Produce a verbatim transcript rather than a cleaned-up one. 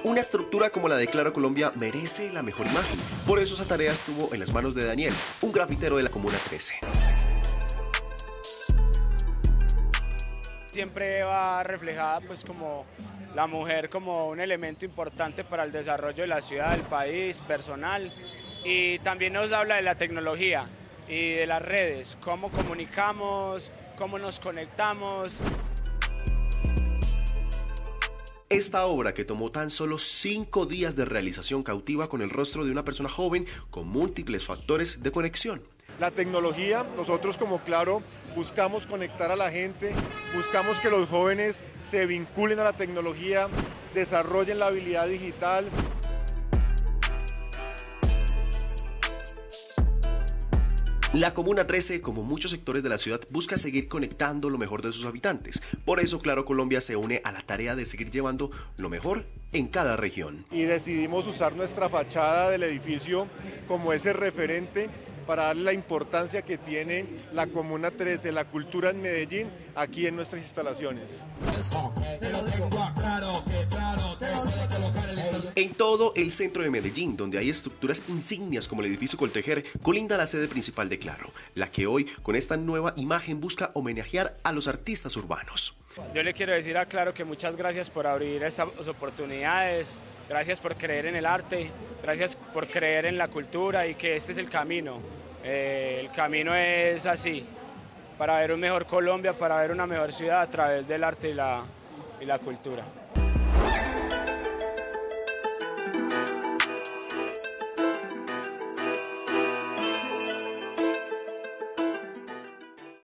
Una estructura como la de Claro Colombia merece la mejor imagen. Por eso esa tarea estuvo en las manos de Daniel, un grafitero de la Comuna trece. Siempre va reflejada pues como la mujer como un elemento importante para el desarrollo de la ciudad, del país, personal, y también nos habla de la tecnología y de las redes, cómo comunicamos, cómo nos conectamos. Esta obra, que tomó tan solo cinco días de realización, cautiva con el rostro de una persona joven con múltiples factores de conexión. La tecnología, nosotros como Claro buscamos conectar a la gente, buscamos que los jóvenes se vinculen a la tecnología, desarrollen la habilidad digital. La Comuna trece, como muchos sectores de la ciudad, busca seguir conectando lo mejor de sus habitantes. Por eso Claro Colombia se une a la tarea de seguir llevando lo mejor en cada región. Y decidimos usar nuestra fachada del edificio como ese referente para darle la importancia que tiene la Comuna trece, la cultura en Medellín, aquí en nuestras instalaciones. En todo el centro de Medellín, donde hay estructuras insignias como el edificio Coltejer, colinda la sede principal de Claro, la que hoy, con esta nueva imagen, busca homenajear a los artistas urbanos. Yo le quiero decir a Claro que muchas gracias por abrir estas oportunidades, gracias por creer en el arte, gracias por creer en la cultura y que este es el camino. Eh, el camino es así, para ver un mejor Colombia, para ver una mejor ciudad a través del arte y la, y la cultura.